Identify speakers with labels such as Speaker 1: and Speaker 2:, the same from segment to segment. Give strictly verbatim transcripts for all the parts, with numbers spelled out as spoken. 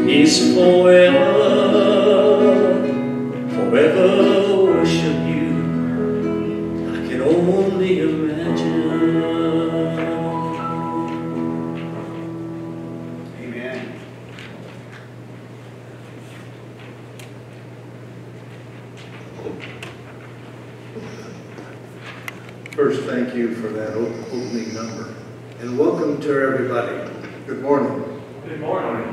Speaker 1: is forever, forever worship you. I can only imagine.
Speaker 2: Amen.
Speaker 3: First, thank you for that opening number. And welcome to everybody. Good morning.
Speaker 4: Good morning.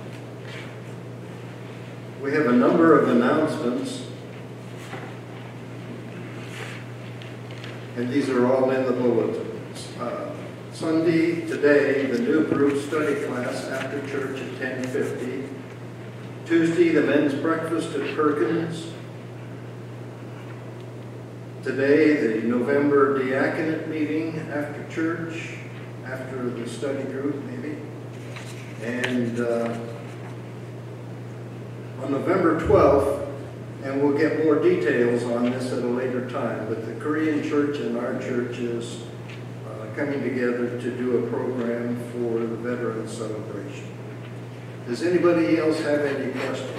Speaker 3: We have a number of announcements, and these are all in the bulletins. Uh, Sunday, today, the new group study class after church at ten fifty. Tuesday, the men's breakfast at Perkins. Today, the November diaconate meeting after church, after the study group maybe. And uh, on November twelfth, and we'll get more details on this at a later time, but the Korean church and our church is uh, coming together to do a program for the Veterans Celebration. Does anybody else have any questions?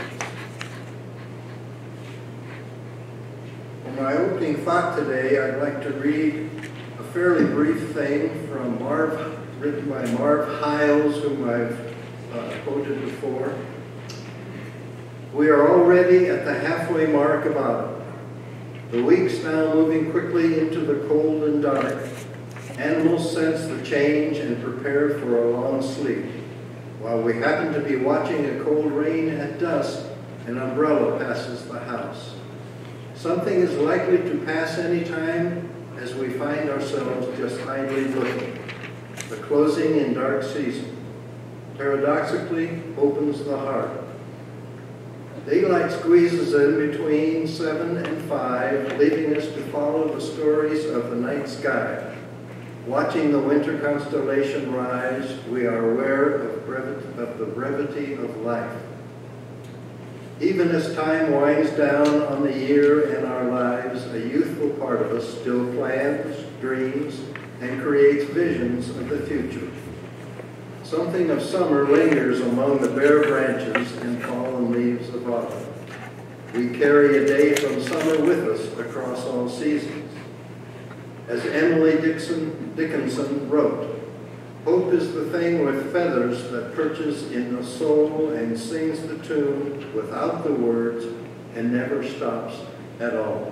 Speaker 3: For my opening thought today, I'd like to read a fairly brief thing from Marv, written by Marv Hiles, whom I've uh, quoted before. We are already at the halfway mark of autumn. The weeks now moving quickly into the cold and dark. Animals sense the change and prepare for a long sleep. While we happen to be watching a cold rain at dusk, an umbrella passes the house. Something is likely to pass any time as we find ourselves just idly looking. The closing in dark season paradoxically opens the heart. Daylight squeezes in between seven and five, leaving us to follow the stories of the night sky. Watching the winter constellation rise, we are aware of, brevity, of the brevity of life. Even as time winds down on the year and our lives, a youthful part of us still plans, dreams, and creates visions of the future. Something of summer lingers among the bare branches and fallen leaves of autumn. We carry a day from summer with us across all seasons. As Emily Dixon, Dickinson wrote, hope is the thing with feathers that perches in the soul and sings the tune without the words and never stops at all.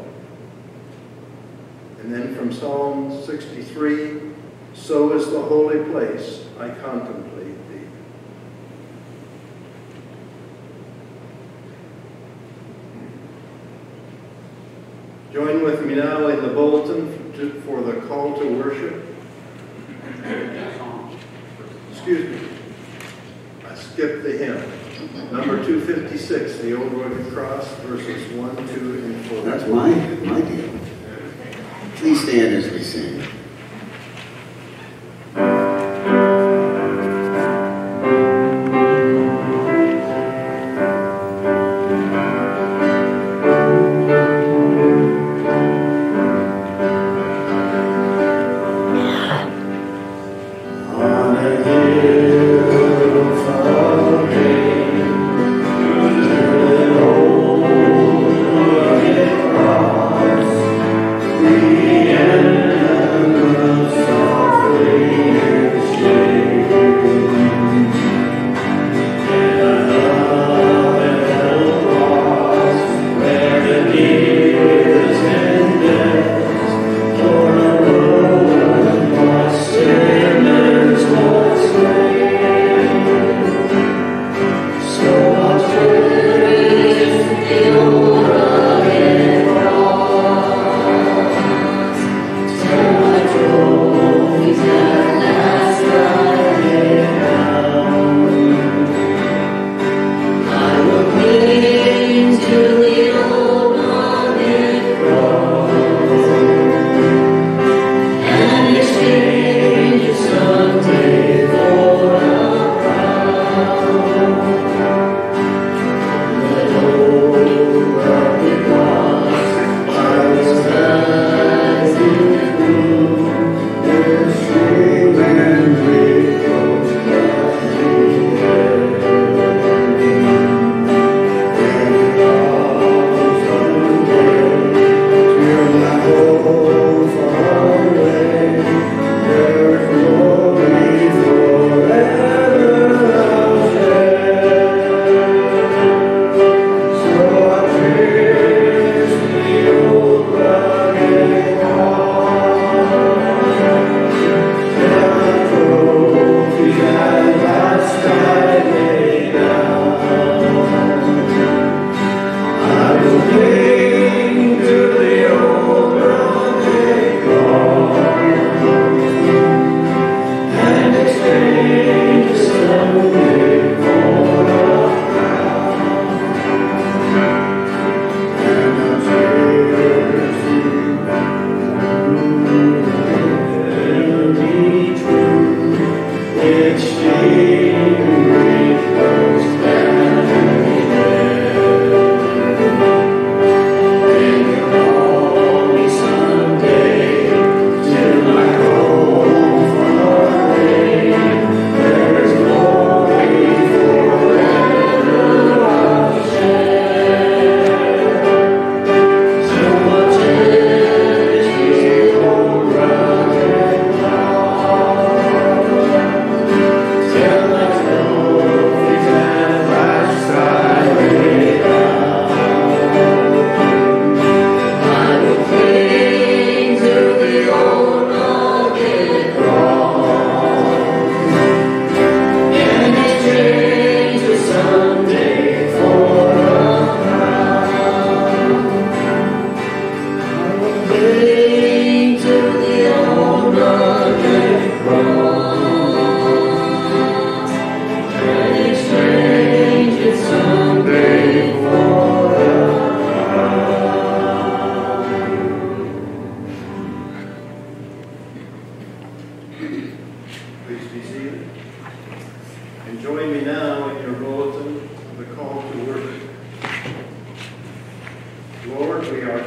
Speaker 3: And then from Psalm sixty-three, so is the holy place I contemplate thee. Join with me now in the bulletin for the call to worship. Excuse me, I skipped the hymn. Number two fifty-six, the Old Rugged Cross, verses one, two, and four.
Speaker 5: That's my, my deal. Please stand as we sing.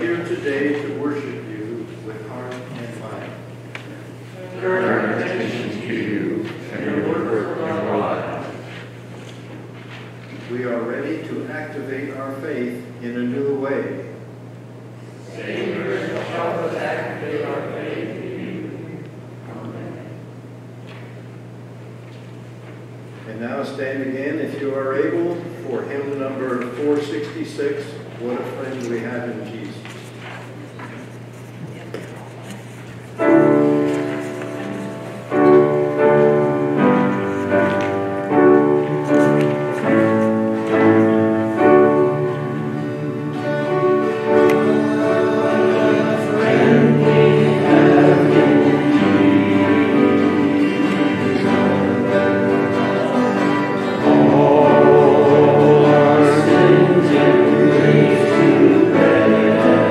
Speaker 3: here today to worship you with heart and mind.
Speaker 2: Turn our attention to you and your work in our lives.
Speaker 3: We are ready to activate our faith in a new way.
Speaker 2: Savior, help us activate our faith in you. Amen.
Speaker 3: And now stand again, if you are able, for hymn number four sixty-six, What a Friend We Have in Jesus.
Speaker 2: All our sins and griefs to bear.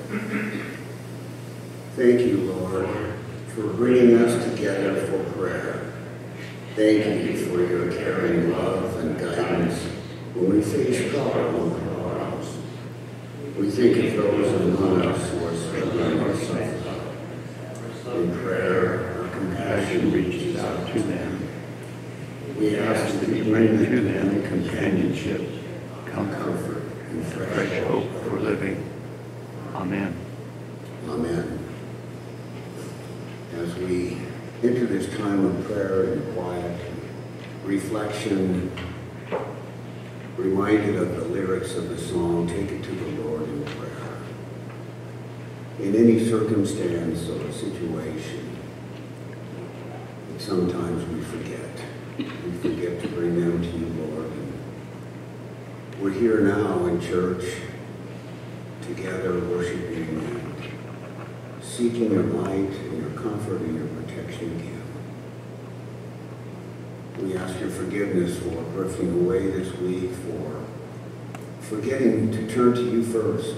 Speaker 5: Thank you, Lord, for bringing us together for prayer. Thank you for your caring love and guidance when we face problems in our lives. We think of those among us who are struggling or suffering. In prayer, our compassion reaches out to them. We ask that you bring to them companionship, comfort, and fresh hope for living. Amen. Amen. As we enter this time of prayer and quiet, reflection, reminded of the lyrics of the song, Take It to the Lord in Prayer. In any circumstance or situation, that sometimes we forget. We forget to bring them to you, Lord. And we're here now in church, together worshiping and seeking your light and your comfort and your protection again. We ask your forgiveness for drifting away this week, for forgetting to turn to you first.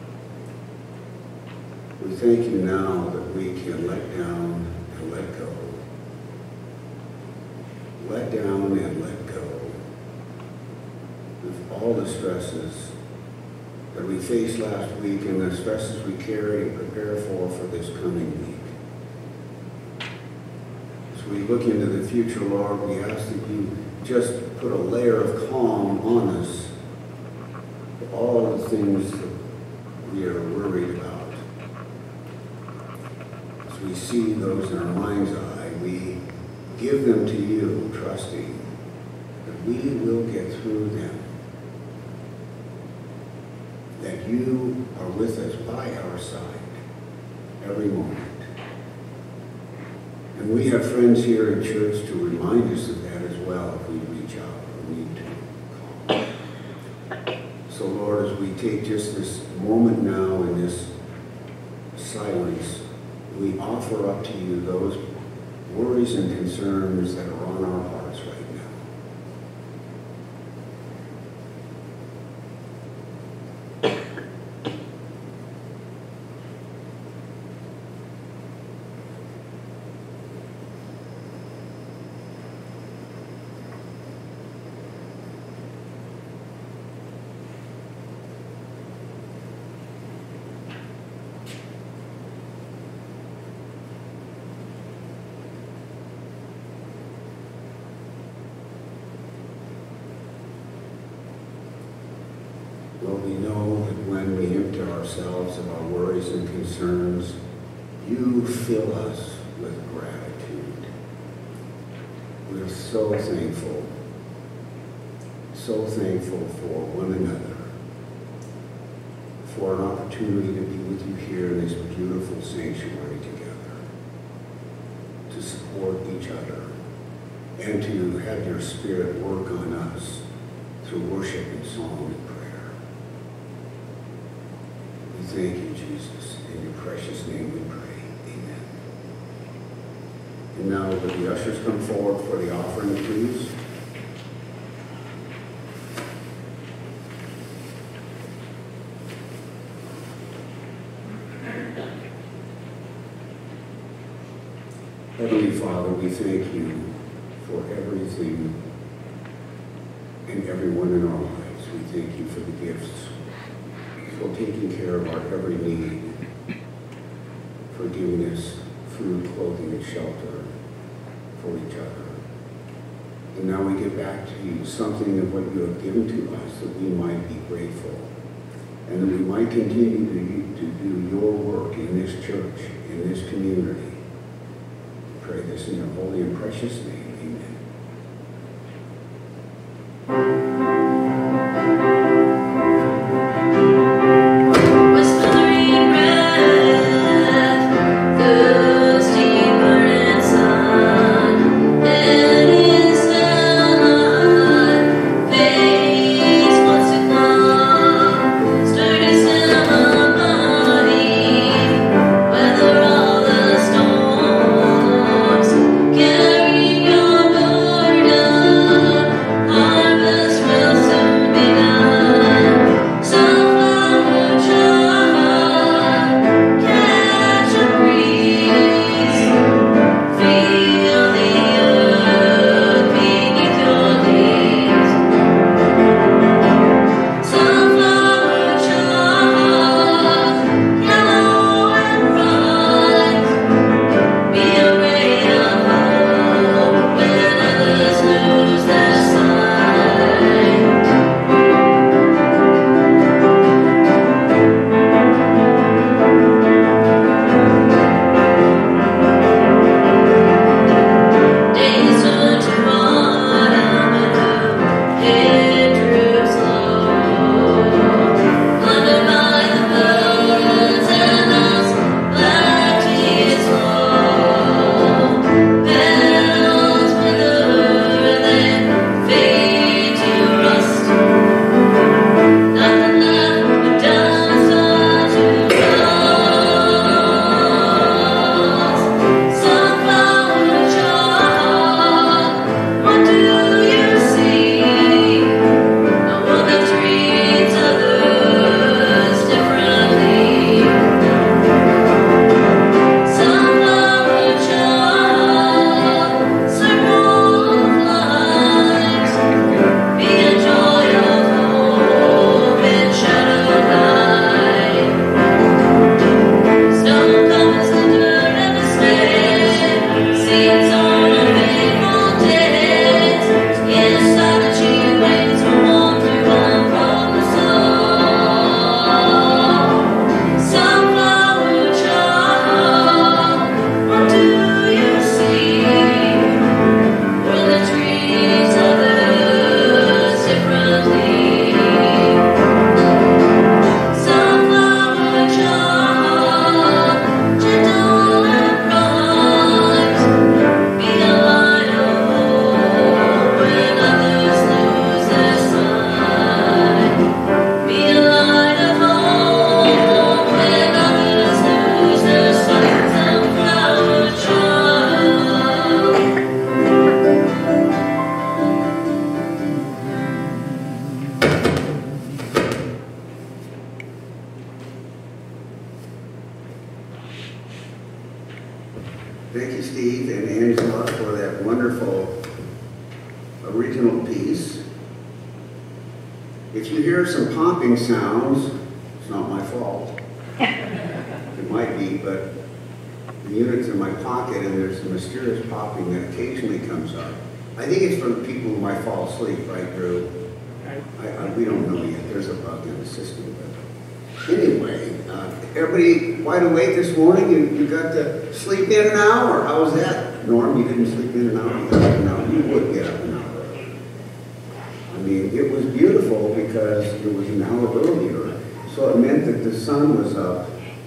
Speaker 5: We thank you now that we can let down and let go. Let down and let go of all the stresses that we faced last week and the stresses we carry and prepare for for this coming week. As we look into the future, Lord, we ask that you just put a layer of calm on us for all the things that we are worried about. As we see those in our mind's eye, we give them to you, trusting that we will get through them. That you are with us by our side every moment. And we have friends here in church to remind us of that as well if we reach out or need to call. So Lord, as we take just this moment now in this silence, we offer up to you those worries and concerns that are on our hearts right now. Lord, we know that when we empty ourselves of our worries and concerns, you fill us with gratitude. We're so thankful, so thankful for one another, for an opportunity to be with you here in this beautiful sanctuary together, to support each other, and to have your Spirit work on us through worship and song and prayer. We thank you, Jesus. In your precious name we pray. Amen. And now would the ushers come forward for the offering, please? Heavenly Father, we thank you for everything and everyone in our lives. We thank you for the gifts, for taking care of our every need, for giving us food, clothing, and shelter for each other. And now we give back to you something of what you have given to us, that we might be grateful, and that we might continue to, to do your work in this church, in this community. We pray this in your holy and precious name.
Speaker 4: Carry on.
Speaker 5: Thank you, Steve and Angela, for that wonderful original piece. If you hear some popping sounds, it's not my fault. It might be, but the unit's in my pocket and there's a mysterious popping that occasionally comes up. I think it's for the people who might fall asleep, right, Drew? I, I, we don't know yet. There's a bug in the system. But anyway, uh, everybody wide awake this morning? You, you got to sleep in an hour. How was that? Norm, you didn't sleep in an hour? You got up an hour. You would get up an hour early. I mean, it was beautiful because it was an hour earlier. So it meant that the sun was up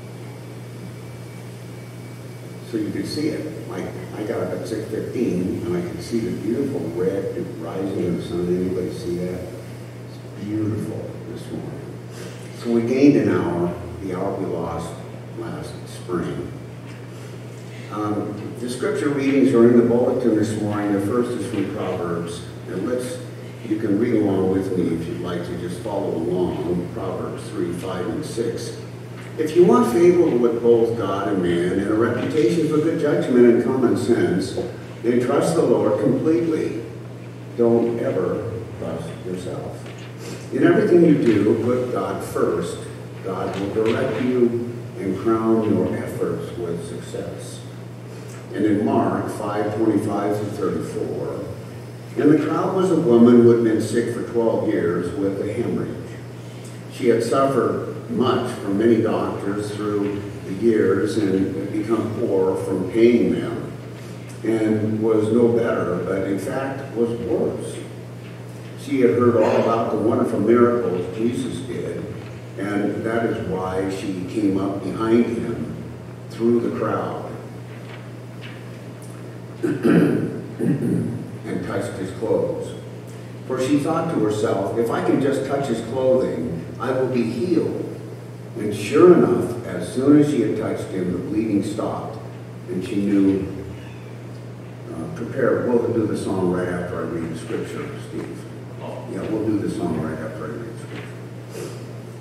Speaker 5: so you could see it. Like, I got up at six fifteen and I could see the beautiful red rising in the sun. Anybody see that? It's beautiful this morning. So we gained an hour, the hour we lost last spring. Um, the scripture readings are in the bulletin this morning. The first is from Proverbs. And let's, you can read along with me if you'd like to just follow along. Proverbs three, five, and six. If you want favor with both God and man, and a reputation for good judgment and common sense, then trust the Lord completely. Don't ever trust yourself. In everything you do, put God first. God will direct you and crown your efforts with success. And in Mark five, twenty-five through thirty-four, in the crowd was a woman who had been sick for twelve years with a hemorrhage. She had suffered much from many doctors through the years and had become poor from paying them, and was no better, but in fact was worse. She had heard all about the wonderful miracles Jesus did, and that is why she came up behind him through the crowd and touched his clothes. For she thought to herself, if I can just touch his clothing, I will be healed. And sure enough, as soon as she had touched him, the bleeding stopped, and she knew, uh, prepare, we'll do the song right after I read the scripture, Steve. Yeah, we'll do the song right after I read the scripture.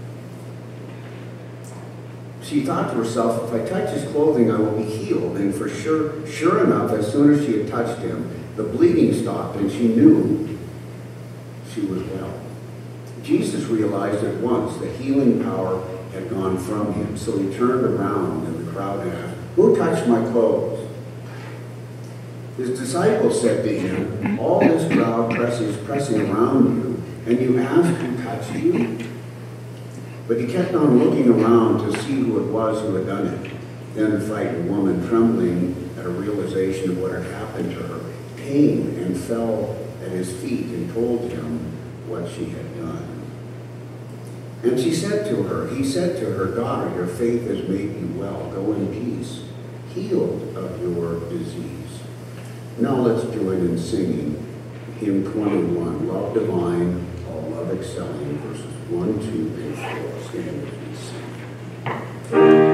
Speaker 5: She thought to herself, if I touch his clothing, I will be healed. And for sure, sure enough, as soon as she had touched him, the bleeding stopped, and she knew she was well. Jesus realized at once the healing power had gone from him, so he turned around and the crowd asked, who touched my clothes? His disciples said to him, all this crowd presses, pressing around you, and you ask who touched you? But he kept on looking around to see who it was who had done it. Then the frightened woman, trembling at a realization of what had happened to her, came and fell at his feet and told him what she had done. And she said to her, he said to her, daughter, your faith has made you well. Go in peace, healed of your disease. Now let's join in singing hymn twenty-one, Love Divine, All Love Excelling, verses one, two, and four. Stand with me, sing.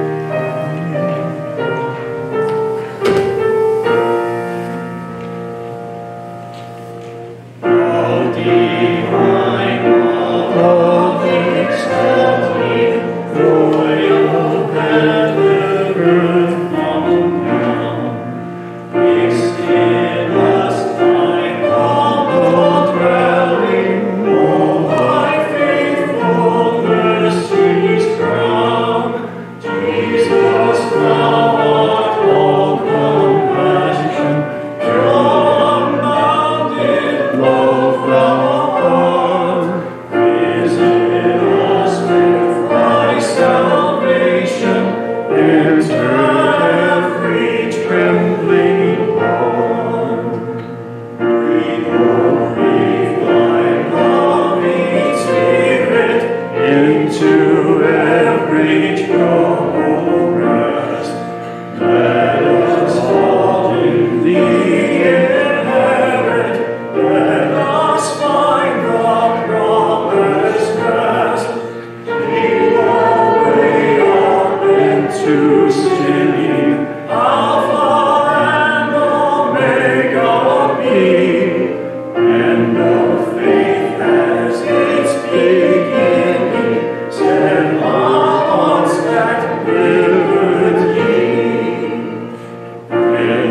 Speaker 2: Yeah.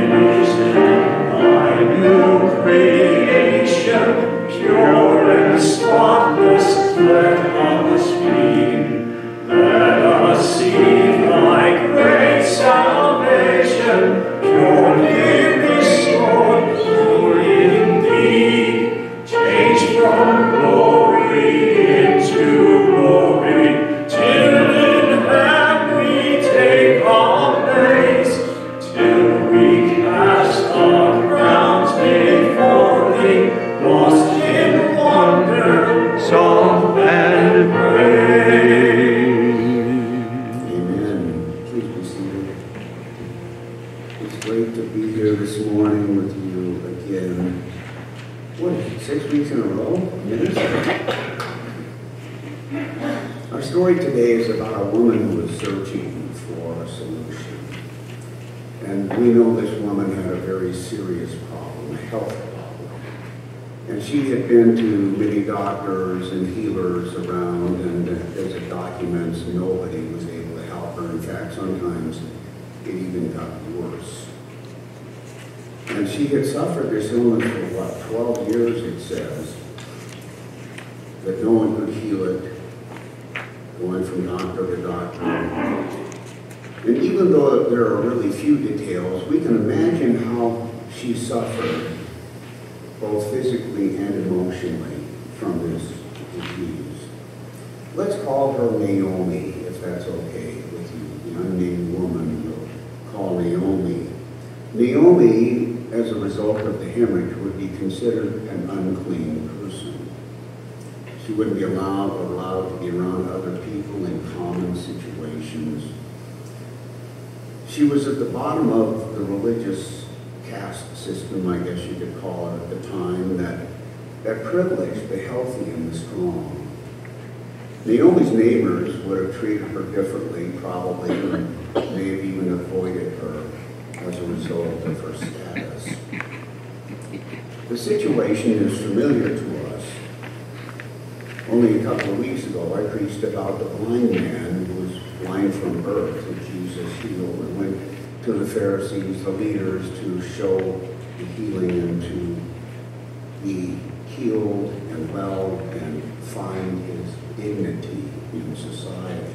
Speaker 5: a woman who was searching for a solution. And we know this woman had a very serious problem, a health problem. And she had been to many doctors and healers around, and as it documents, nobody was able to help her. In fact, sometimes it even got worse. And she had suffered this illness for what, twelve years it says, that no one could heal it, going from doctor to doctor. And even though there are really few details, we can imagine how she suffered, both physically and emotionally, from this disease. Let's call her Naomi, if that's okay with you. The unnamed woman we'll call Naomi. Naomi, as a result of the hemorrhage, would be considered an unclean person. She wouldn't be allowed or allowed to be around other people in common situations. She was at the bottom of the religious caste system, I guess you could call it at the time, that, that privileged the healthy and the strong. Naomi's neighbors would have treated her differently, probably, and may have even avoided her as a result of her status. The situation is familiar to us. Only a couple of weeks ago, I preached about the blind man who was blind from birth that Jesus healed, and went to the Pharisees, the leaders, to show the healing and to be healed and well and find his dignity in society.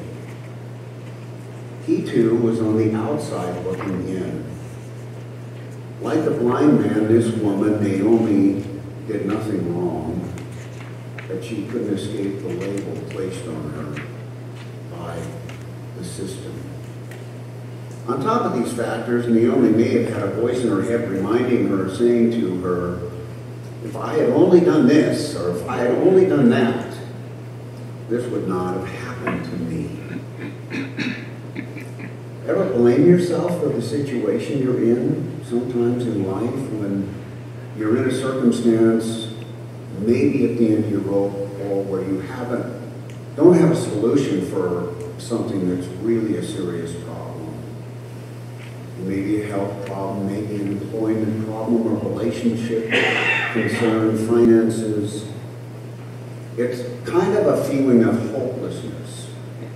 Speaker 5: He too was on the outside looking in. Like the blind man, this woman, Naomi, did nothing wrong, but she couldn't escape the label placed on her by the system. On top of these factors, Naomi may have had a voice in her head reminding her, saying to her, if I had only done this, or if I had only done that, this would not have happened to me. Ever blame yourself for the situation you're in sometimes in life when you're in a circumstance, maybe at the end of your rope, or where you haven't, don't have a solution for something that's really a serious problem? Maybe a health problem, maybe an employment problem, or relationship concern, finances. It's kind of a feeling of hopelessness.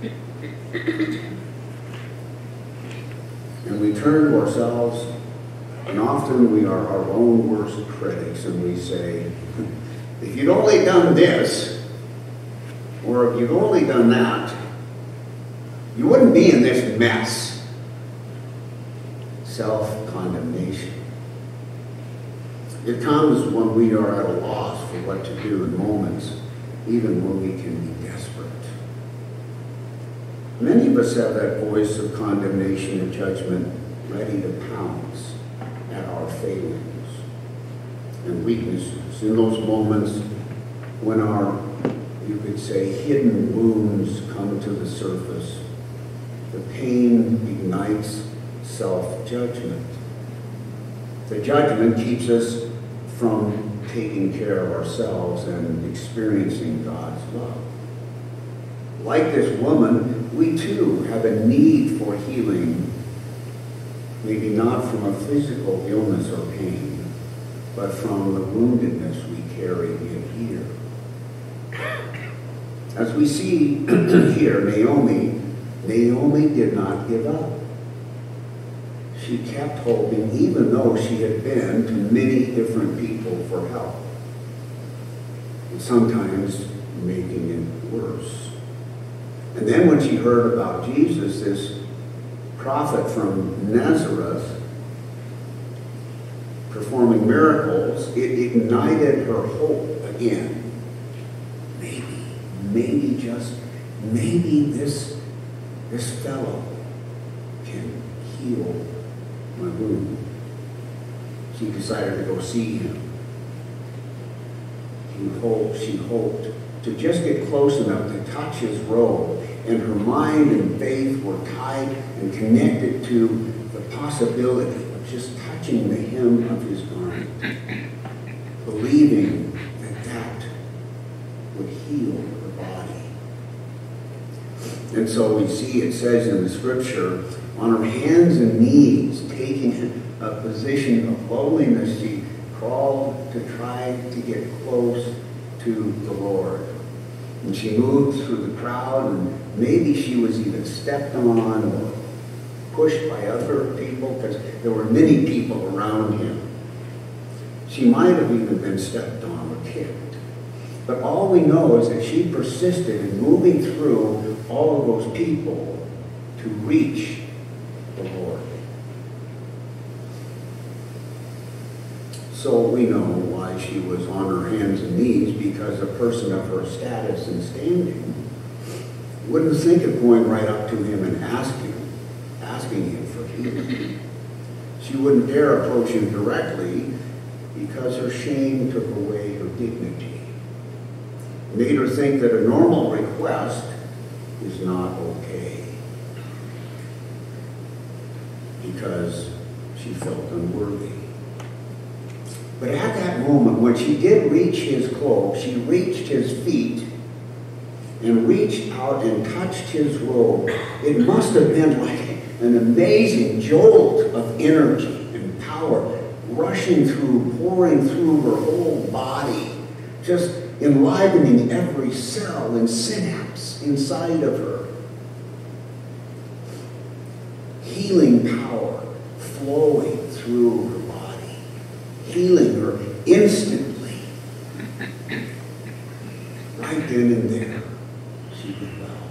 Speaker 5: And we turn to ourselves, and often we are our own worst critics, and we say, if you'd only done this, or if you'd only done that, you wouldn't be in this mess. Self-condemnation. It comes when we are at a loss for what to do in moments, even when we can be desperate. Many of us have that voice of condemnation and judgment ready to pounce at our failings and weaknesses. In those moments when our, you could say, hidden wounds come to the surface, the pain ignites self-judgment. The judgment keeps us from taking care of ourselves and experiencing God's love. Like this woman, we too have a need for healing, maybe not from a physical illness or pain, but from the woundedness we carry in here. As we see here, Naomi, Naomi did not give up. She kept hoping, even though she had been to many different people for help, and sometimes making it worse. And then when she heard about Jesus, this prophet from Nazareth, performing miracles, it ignited her hope again. Maybe, maybe just, maybe this, this fellow can heal my wound. She decided to go see him. He hoped, she hoped to just get close enough to touch his robe, and her mind and faith were tied and connected to the possibility of just touching the hem of his garment, believing that that would heal her body. And so we see, it says in the scripture, on her hands and knees, taking a position of lowliness, she crawled to try to get close to the Lord. And she moved through the crowd, and maybe she was even stepped on or pushed by other people, because there were many people around him. She might have even been stepped on or kicked. But all we know is that she persisted in moving through all of those people to reach the Lord. So we know why she was on her hands and knees, because a person of her status and standing wouldn't think of going right up to him and asking, asking him for healing. She wouldn't dare approach him directly because her shame took away her dignity. It made her think that a normal request is not okay, because she felt unworthy. But at that moment, when she did reach his cloak, she reached his feet and reached out and touched his robe. It must have been like an amazing jolt of energy and power rushing through, pouring through her whole body, just enlivening every cell and synapse inside of her. Healing power flowing through her body, healing her instantly. Right then and there, she was well.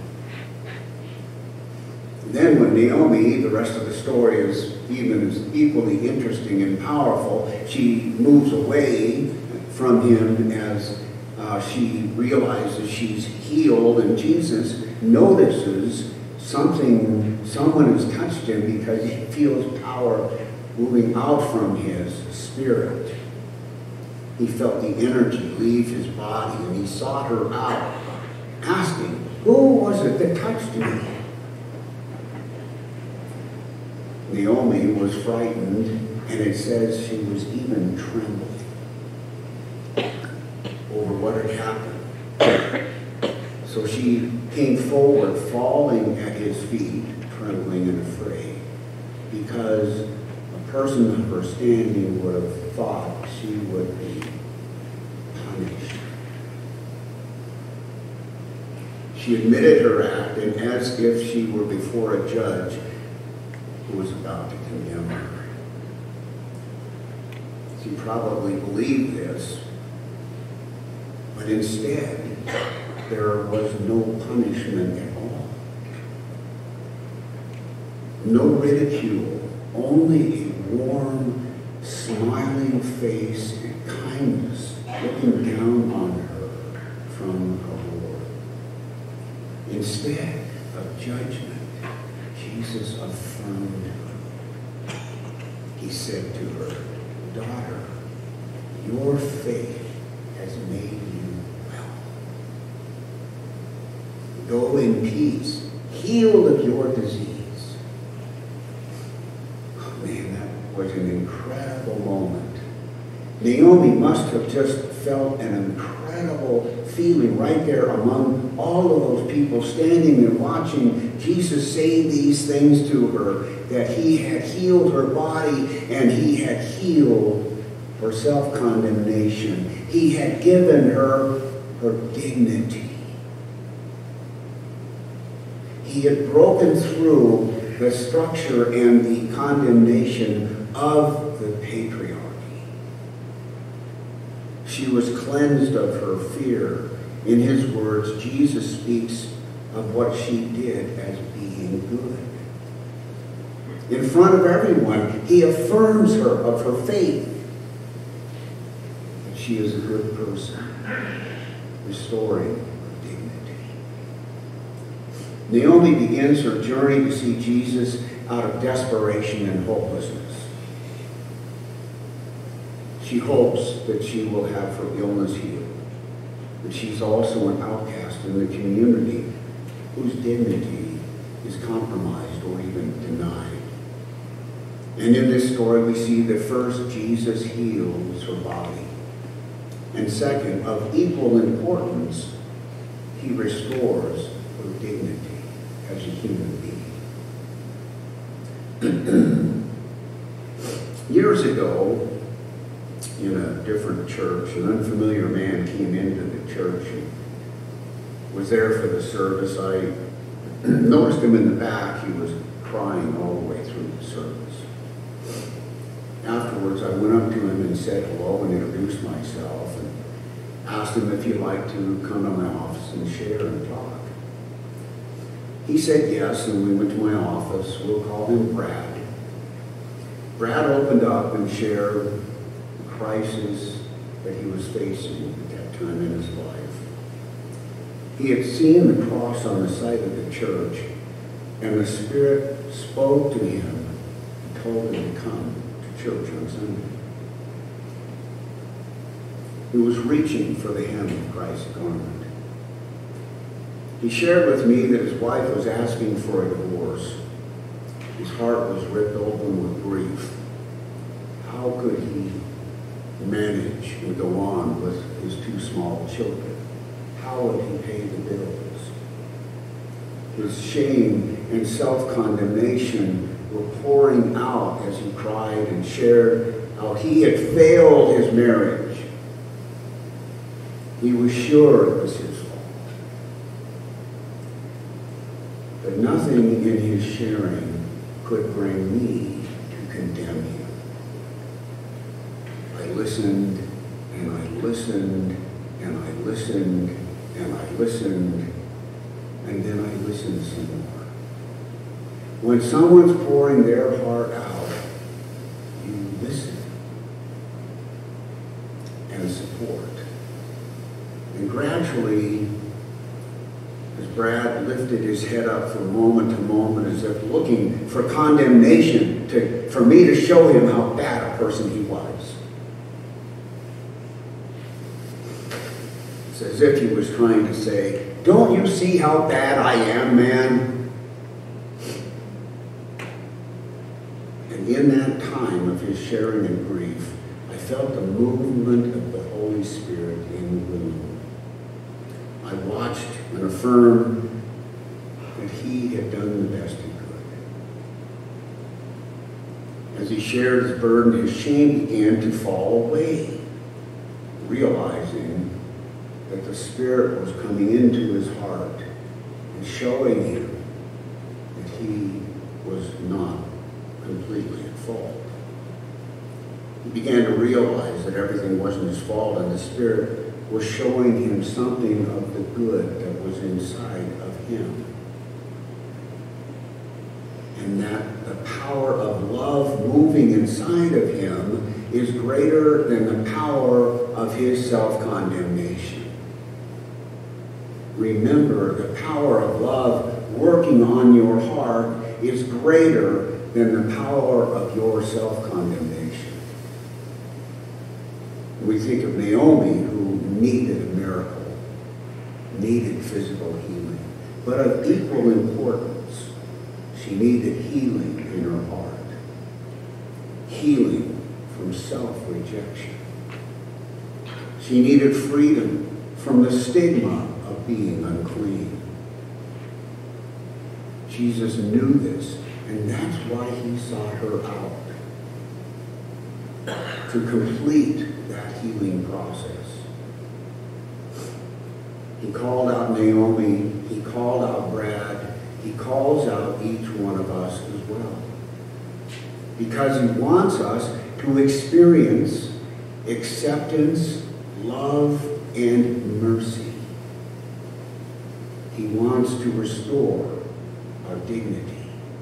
Speaker 5: And then when Naomi, the rest of the story is even as equally interesting and powerful, she moves away from him as uh, she realizes she's healed, and Jesus notices something, someone has touched him, because he feels power moving out from his spirit. He felt the energy leave his body, and he sought her out, asking, "Who was it that touched me?" Naomi was frightened, and it says she was even trembling over what had happened. So she came forward, falling at his feet, trembling and afraid, because a person of her standing would have thought she would be punished. She admitted her act, and as if she were before a judge who was about to condemn her. She probably believed this, but instead, there was no punishment at all. No ridicule, only a warm, smiling face and kindness looking down on her from her Lord. Instead of judgment, Jesus affirmed her. He said to her, "Daughter, your faith has made you well. Go in peace, healed of your disease." Oh man, that was an incredible moment. Naomi must have just felt an incredible feeling right there among all of those people standing there watching Jesus say these things to her, that he had healed her body and he had healed her self-condemnation. He had given her her dignity. He had broken through the structure and the condemnation of the patriarchy. She was cleansed of her fear. In his words, Jesus speaks of what she did as being good. In front of everyone, he affirms her of her faith. That she is a good person, restoring her dignity. Naomi begins her journey to see Jesus out of desperation and hopelessness. She hopes that she will have her illness healed. But she's also an outcast in the community whose dignity is compromised or even denied. And in this story we see that first, Jesus heals her body. And second, of equal importance, he restores her dignity. as a human being. Years ago, in a different church, an unfamiliar man came into the church and was there for the service. I noticed him in the back. He was crying all the way through the service. Afterwards, I went up to him and said hello and introduced myself and asked him if he'd like to come to my office and share and talk. He said yes, and we went to my office. We'll call him Brad. Brad opened up and shared the crisis that he was facing at that time in his life. He had seen the cross on the side of the church, and the Spirit spoke to him and told him to come to church on Sunday. He was reaching for the hem of Christ's garment. He shared with me that his wife was asking for a divorce. His heart was ripped open with grief. How could he manage and go on with his two small children? How would he pay the bills? His shame and self-condemnation were pouring out as he cried and shared how he had failed his marriage. He was sure it was his fault. But nothing in his sharing could bring me to condemn him. I listened, and I listened, and I listened, and I listened, and then I listened some more. When someone's pouring their heart out, you listen and support. And gradually, as Brad lifted his head up from moment to moment as if looking for condemnation, to, for me to show him how bad a person he was. It's as if he was trying to say, don't you see how bad I am, man? And in that time of his sharing and grief, I felt the movement of the Holy Spirit in the room. I watched and affirmed that he had done the best he could. As he shared his burden, his shame began to fall away, realizing that the Spirit was coming into his heart and showing him that he was not completely at fault. He began to realize that everything wasn't his fault, and the Spirit was showing him something of the good that was inside of him. And that the power of love moving inside of him is greater than the power of his self-condemnation. Remember, the power of love working on your heart is greater than the power of your self-condemnation. We think of Naomi, who needed a miracle, needed physical healing. But of equal importance, she needed healing in her heart. Healing from self-rejection. She needed freedom from the stigma of being unclean. Jesus knew this, and that's why he sought her out. To complete that healing process. He called out Naomi, he called out Brad, he calls out each one of us as well. Because he wants us to experience acceptance, love, and mercy. He wants to restore our dignity.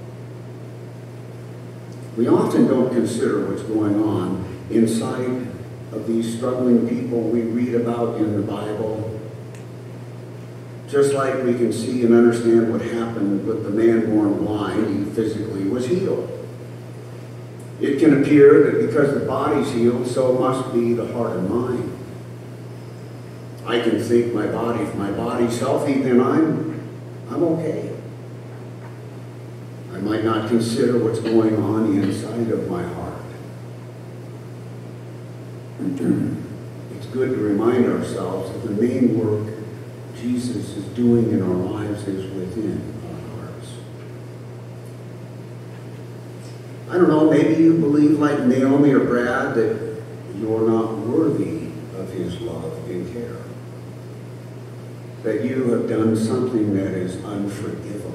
Speaker 5: We often don't consider what's going on inside of these struggling people we read about in the Bible. Just like we can see and understand what happened with the man born blind, he physically was healed. It can appear that because the body's healed, so must be the heart and mind. I can think my body, if my body's healthy, then I'm, I'm okay. I might not consider what's going on inside of my heart. It's good to remind ourselves that the main work Jesus is doing in our lives is within our hearts. I don't know, maybe you believe like Naomi or Brad that you're not worthy of his love and care. That you have done something that is unforgivable.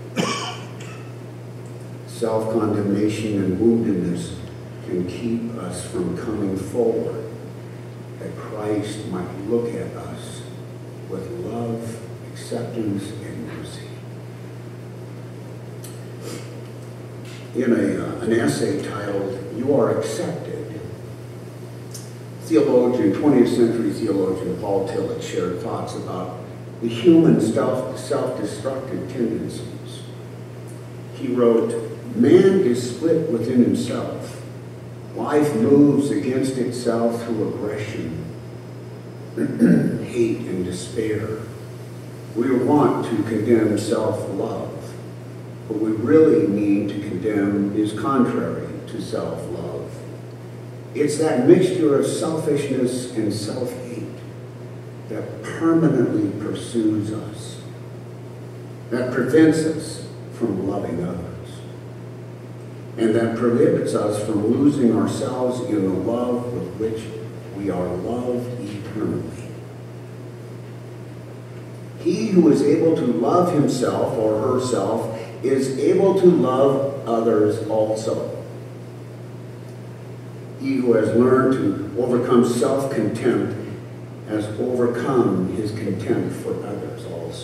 Speaker 5: Self-condemnation and woundedness can keep us from coming forward, that Christ might look at us with love, acceptance, and mercy. In a, uh, an essay titled, "You Are Accepted," theologian, twentieth century theologian Paul Tillich shared thoughts about the human self, self-destructive tendencies. He wrote, "Man is split within himself. Life moves against itself through aggression, hate, and despair. We want to condemn self-love. What we really mean to condemn is contrary to self-love. It's that mixture of selfishness and self-hate that permanently pursues us, that prevents us from loving others, and that prohibits us from losing ourselves in the love with which we are loved eternally. He who is able to love himself or herself is able to love others also. He who has learned to overcome self-contempt has overcome his contempt for others also.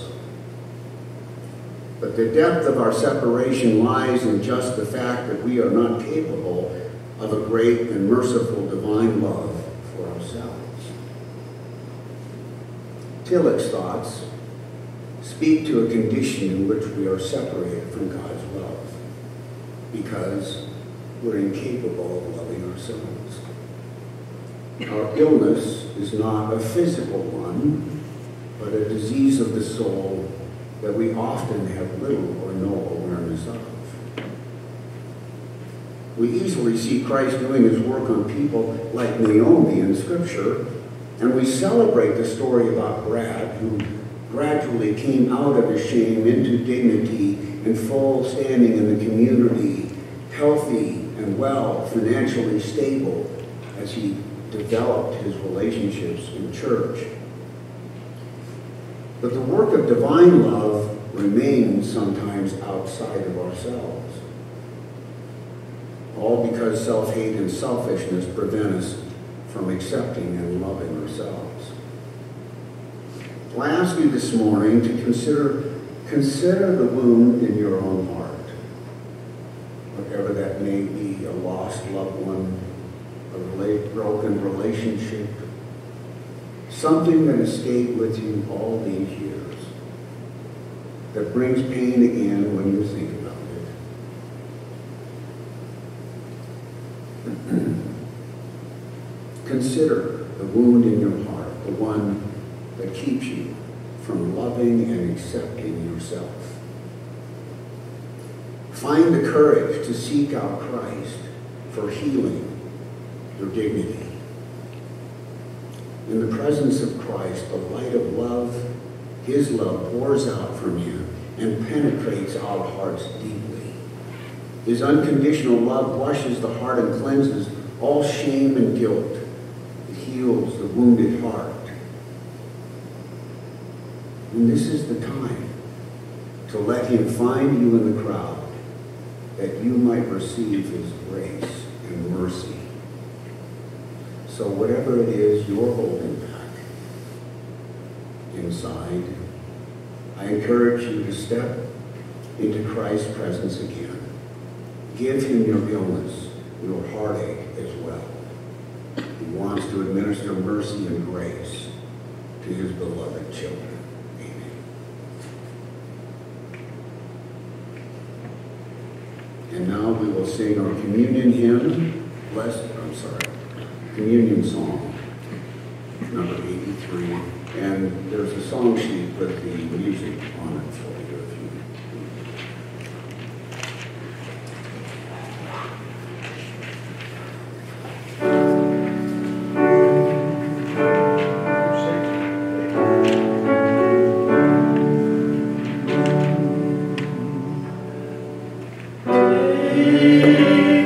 Speaker 5: But the depth of our separation lies in just the fact that we are not capable of a great and merciful divine love for ourselves. Tillich's thoughts speak to a condition in which we are separated from God's love because we're incapable of loving ourselves. Our illness is not a physical one, but a disease of the soul that we often have little or no awareness of. We easily see Christ doing his work on people like Naomi in Scripture, and we celebrate the story about Brad, who gradually came out of his shame into dignity and full standing in the community, healthy and well, financially stable, as he developed his relationships in church. But the work of divine love remains sometimes outside of ourselves, all because self-hate and selfishness prevent us from accepting and loving ourselves. Well, I ask you this morning to consider, consider the wound in your own heart, whatever that may be, a lost loved one, a rela- broken relationship, something that has stayed with you all these years, that brings pain again when you think about it. Consider the wound in your heart, the one that keeps you from loving and accepting yourself. Find the courage to seek out Christ for healing your dignity. In the presence of Christ, the light of love, his love pours out from you and penetrates our hearts deeply. His unconditional love washes the heart and cleanses all shame and guilt. It heals the wounded heart. And this is the time to let him find you in the crowd, that you might receive his grace and mercy. So whatever it is you're holding back inside, I encourage you to step into Christ's presence again. Give him your illness, your heartache as well. He wants to administer mercy and grace to his beloved children. And now we will sing our communion hymn, blessed, I'm sorry, communion song, number eighty-three. And there's a song sheet with the music on it for you if you.
Speaker 1: Take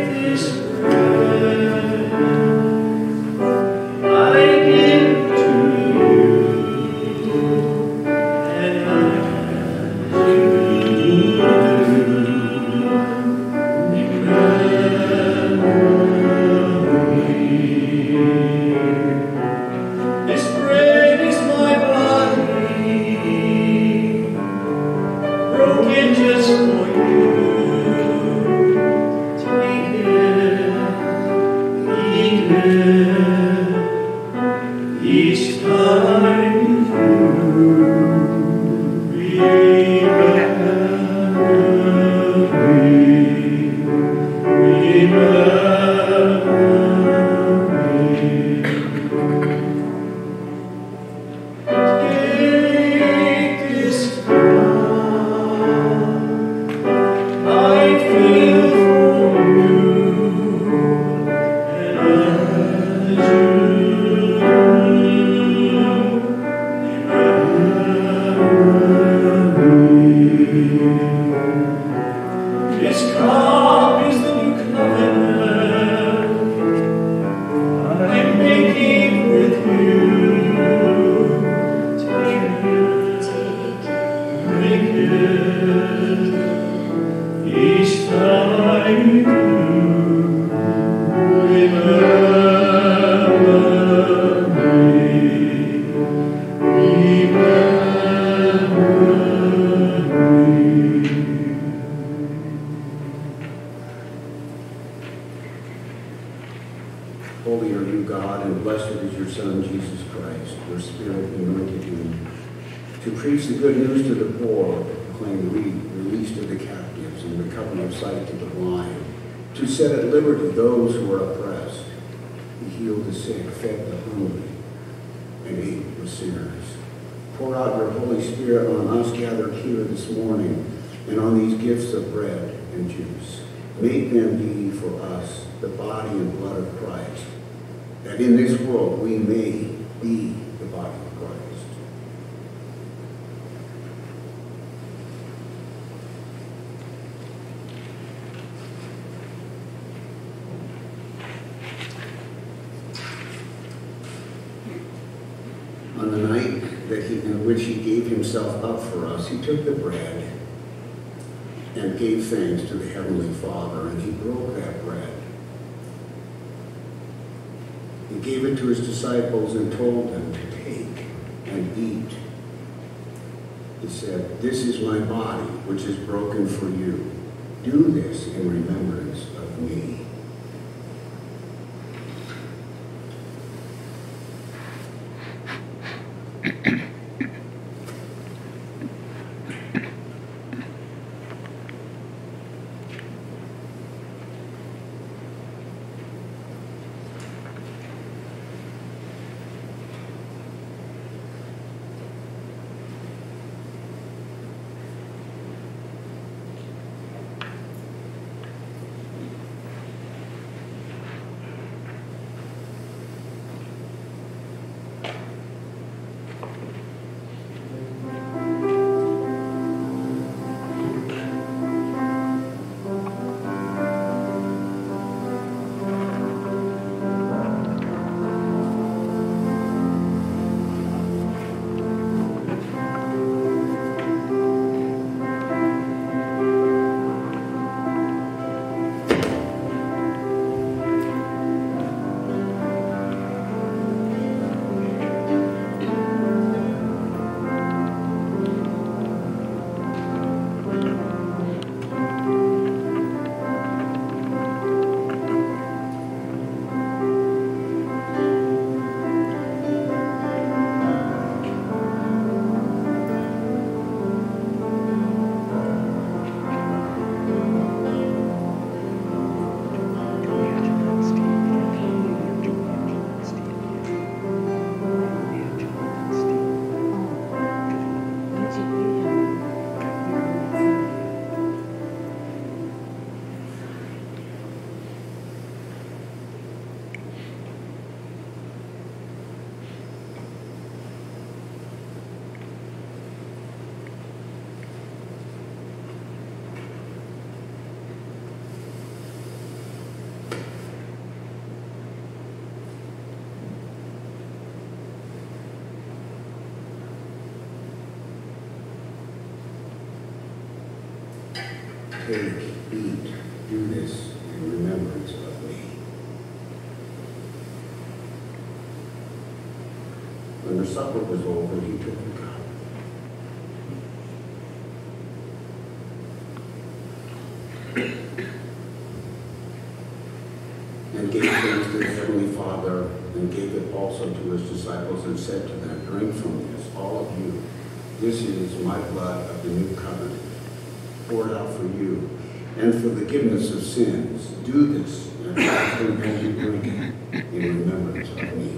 Speaker 5: Holy are you, God, and blessed is your Son, Jesus Christ. Your Spirit anointed him to preach the good news to the poor, to proclaim the release to the captives, and recovery of sight to the blind, to set at liberty those who are oppressed. He healed the sick, fed the hungry, and ate with sinners. Pour out your Holy Spirit on us gathered here this morning, and on these gifts of bread and juice. Make them be for us the body and blood of Christ, that in this world we may be the body of Christ. On the night that he, in which he gave himself up for us, he took the bread and gave thanks to the Heavenly Father, and he broke that bread. He gave it to his disciples and told them to take and eat. He said, "This is my body, which is broken for you. Do this in remembrance of me." Take, eat, do this in remembrance of me. When the supper was over, he took the cup. And gave thanks to his heavenly Father, and gave it also to his disciples, and said to them, "Drink from this, all of you. This is my blood of the new covenant, poured out for you, and for the forgiveness of sins. Do this as often as you drink it in remembrance of me."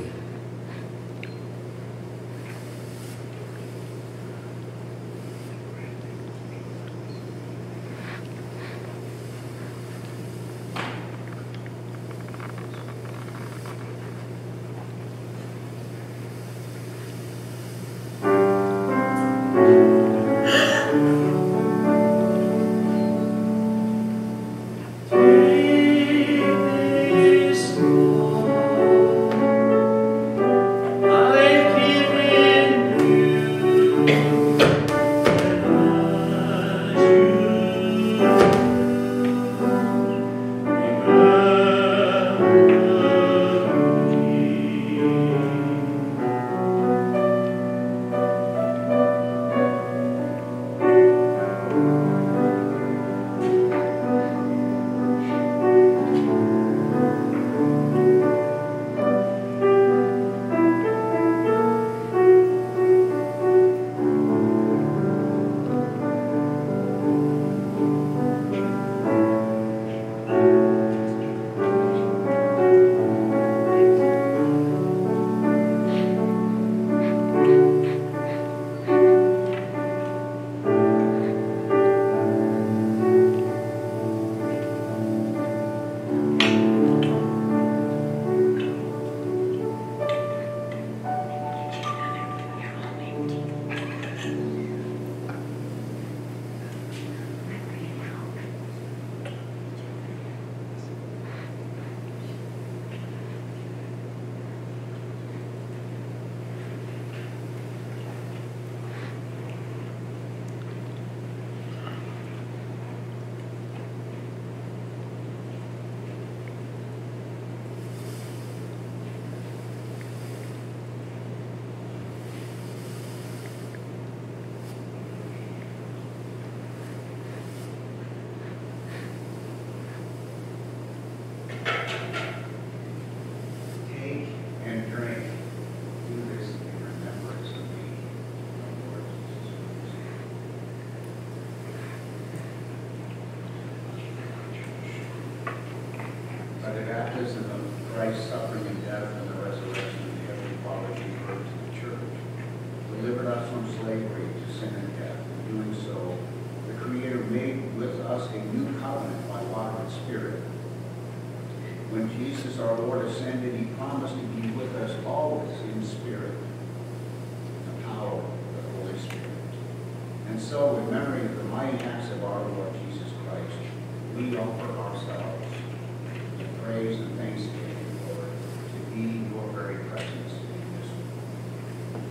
Speaker 5: By the baptism of Christ's suffering and death and the resurrection of the Heavenly Father gave birth to the church, delivered us from slavery to sin and death. In doing so, the Creator made with us a new covenant by water and spirit. When Jesus our Lord ascended, he promised to be with us always in spirit, the power of the Holy Spirit. And so, in memory of the mighty acts of our Lord Jesus Christ, we offer ourselves in praise and thanksgiving, Lord, to be your very presence in this world.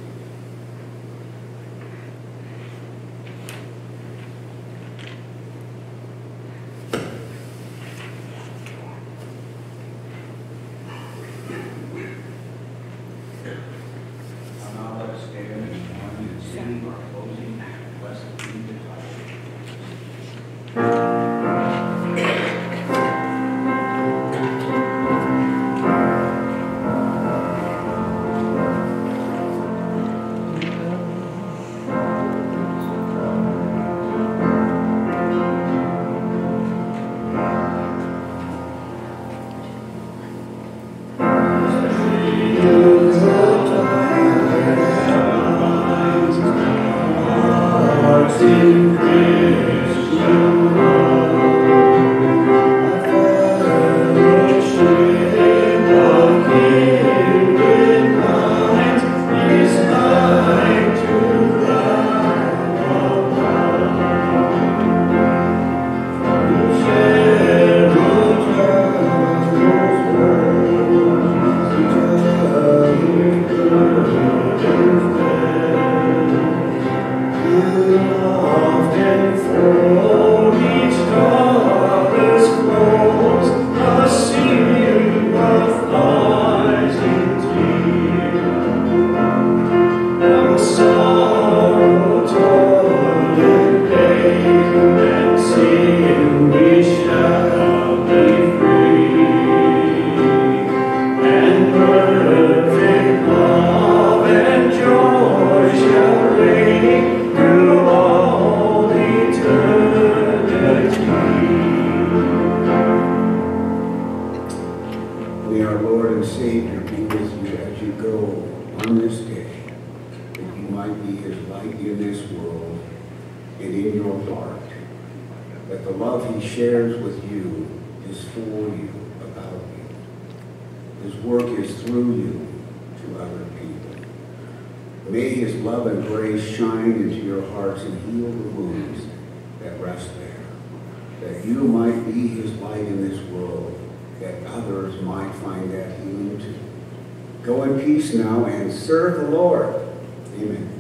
Speaker 5: Now let us stand and join in singing our closing, blessed be the title. May our Lord and Savior be with you as you go on this day, that you might be his light in this world and in your heart, that the love he shares with you is for you, about you. His work is through you to other people. May his love and grace shine into your hearts and heal the wounds that rest there, that you might be his light in this world, that others might find that healing too. Go in peace now and serve the Lord. Amen.